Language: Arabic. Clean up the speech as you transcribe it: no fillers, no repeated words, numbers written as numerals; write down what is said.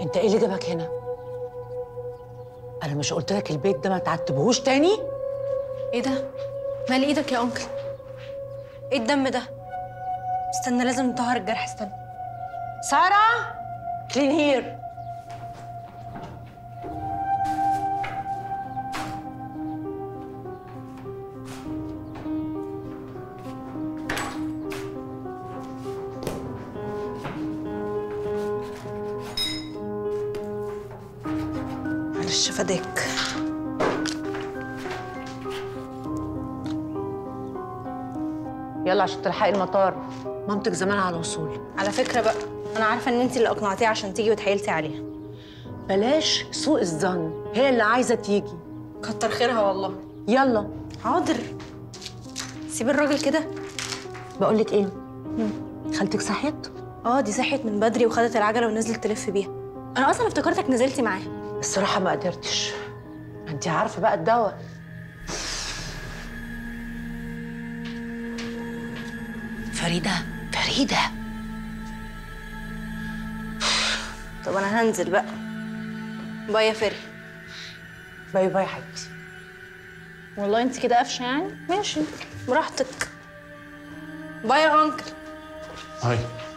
انت ايه اللي جابك هنا؟ انا مش قلت لك البيت ده ما تعتبهوش تاني؟ ايه ده؟ مال ايدك يا انكل؟ ايه الدم ده؟ استنى لازم نطهر الجرح، استنى. ساره، كلين هير. معلش فداك. يلا عشان تلحقي المطار، مامتك زمان على الوصول. على فكرة بقى، انا عارفة ان انت اللي اقنعتيها عشان تيجي وتحايلتي عليها. بلاش سوء الظن، هي اللي عايزه تيجي. كتر خيرها والله. يلا. حاضر. سيب الراجل كده. بقول لك ايه؟ خالتك صحيت؟ دي صحيت من بدري وخدت العجلة ونزلت تلف بيها. انا اصلا افتكرتك نزلتي معاها. الصراحه ما قدرتش، انت عارفه بقى الدواء. فريده. طب انا هنزل بقى. باي يا فري. باي باي حبيبتي. والله انت كده قافشه يعني؟ ماشي براحتك. باي يا انكل. هاي.